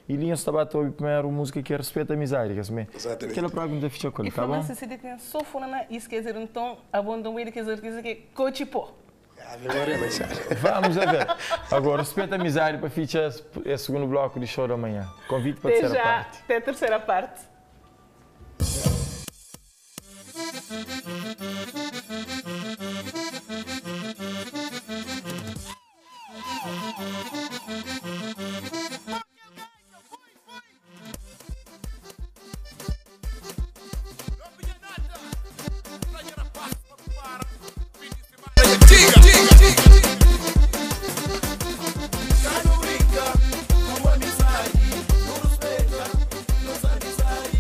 E linha estava a primeiro música que é Respeita a Miséria. Exatamente. Aquela pergunta ficha com ele, E tá bom? falando se tem só fulana, isso quer dizer então, abandonei aqueles artistas que cochipô. Agora é mensagem. Vamos a ver. Agora, Respeita a Miséria para ficha é o segundo bloco de show da manhã. Convite para a terceira parte. Até a terceira parte. Já não brinca com amizade, não respeita nossa amizade.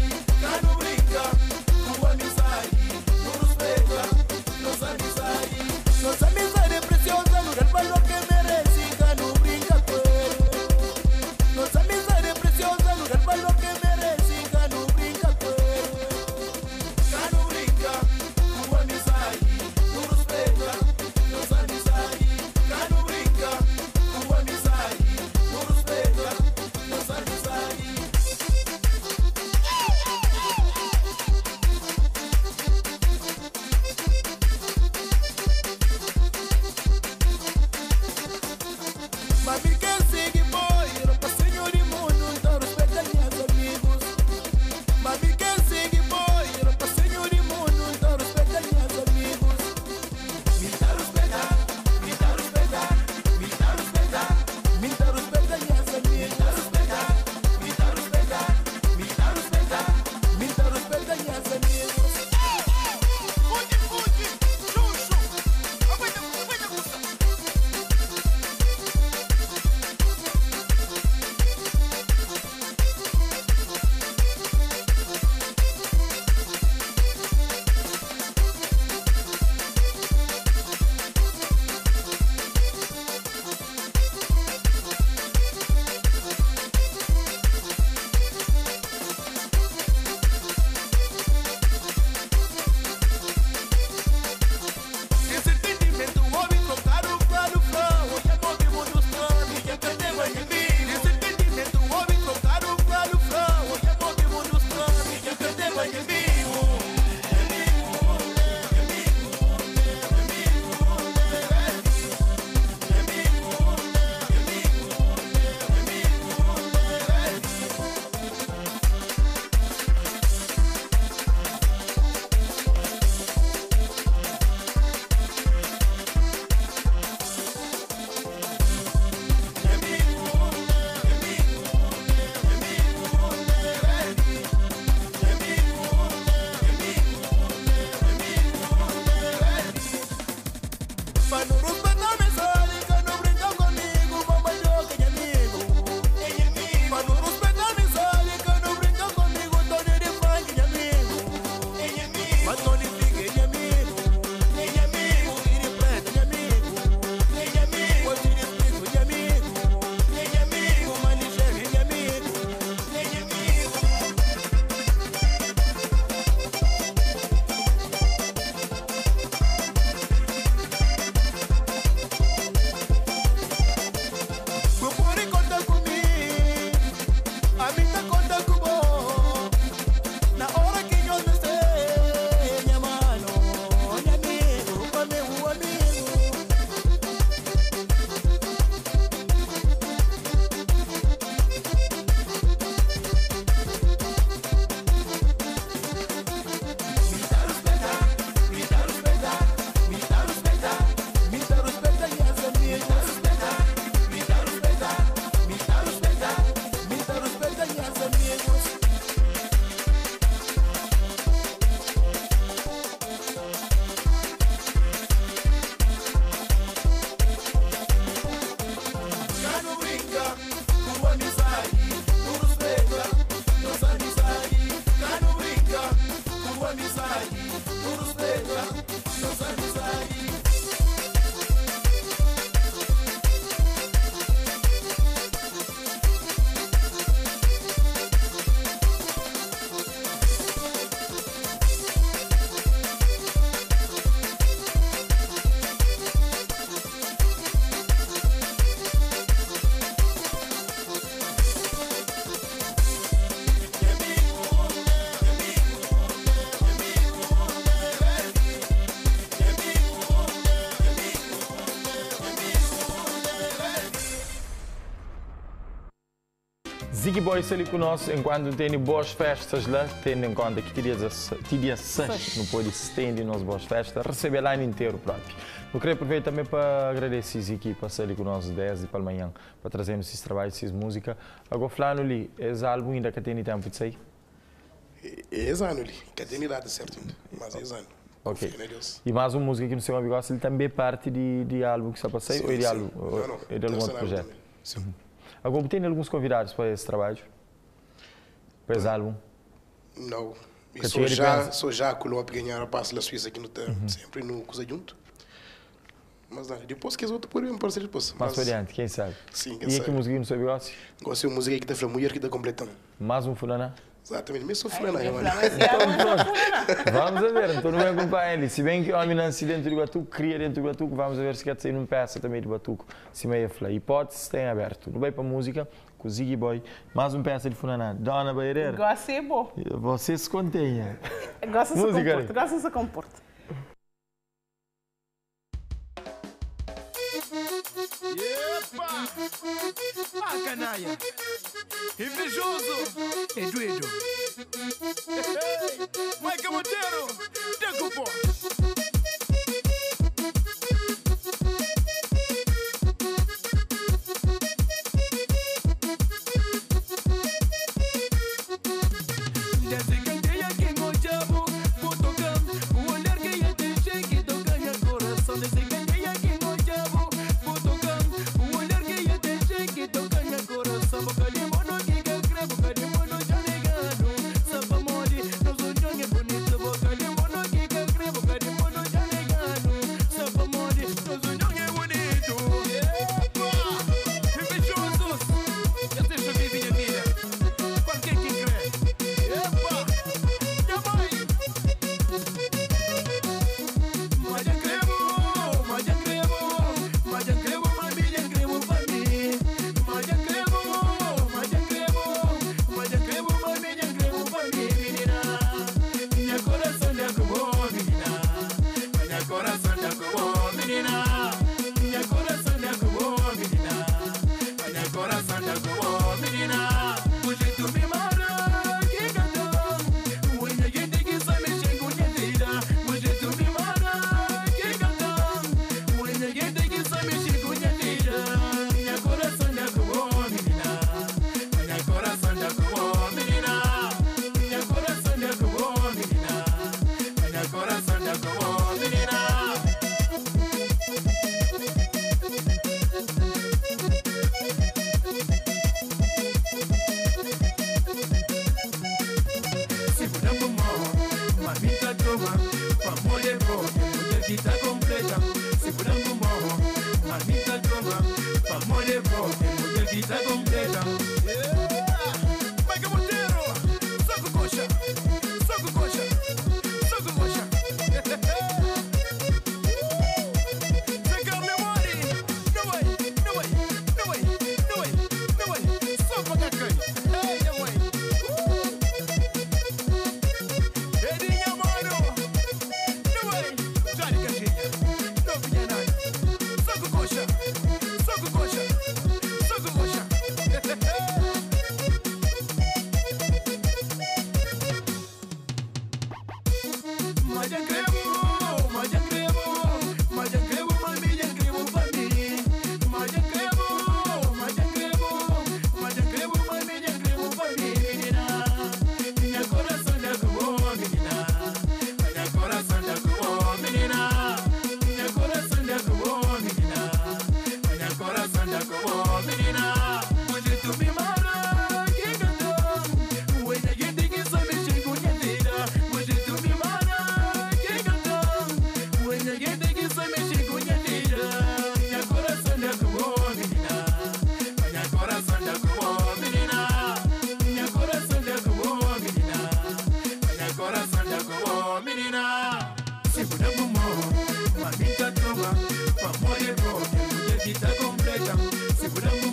Ziggy Boy está ali conosco enquanto tem boas festas lá, tendo em conta que dia 6 não pode estender nas boas festas, receber lá inteiro próprio. Eu queria aproveitar também para agradecer a Ziggy para estar ali conosco 10 e para amanhã, para trazermos esses trabalhos, essas músicas. Agora, falando ali, esse álbum ainda que tem tempo de sair? Esse ano ali, que tem data certo ainda, mas esse ano. Ok. E mais uma música que no seu amigo ele também é parte de álbum que está para sair? Ou é de álbum? Não, é de algum outro projeto? Sim. Agora, tem alguns convidados para esse trabalho? Para esse álbum? Não. Que sou já colou a ganhar a passo da Suíça aqui no tempo, sempre no coisa junto. Mas não, depois que os outros podem aparecer depois. Mais adiante, quem sabe? Sim, quem sabe. E aqui música no seu negócio? Gosto de música que está para mulher que está completando. Mais um fulana? Exatamente, mesmo sou fulana. Vamos a ver, então não é acompanhar ele. Se bem que o homem nasce dentro do Batuco, cria dentro do Batuco, vamos a ver se quer sair numa peça também do Batuco. Se meia flá. Hipóteses tem aberto. Não vai para a música, com o Ziggy Boy, mais uma peça de fulana. Dona Baireira. Gosto de ser bom. Você se contenha. Gosto de se comportar. Gosto de se comportar. Epa! Ah, canalha! Invejoso! Eduardo! Maica Monteiro! Decupó!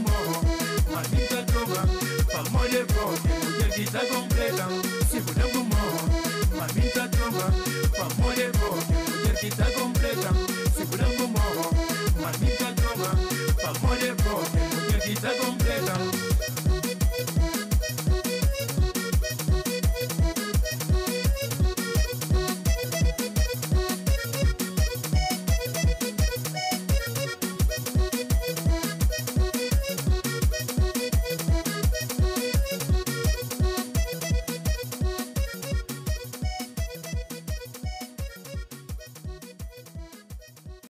Está completa, se puder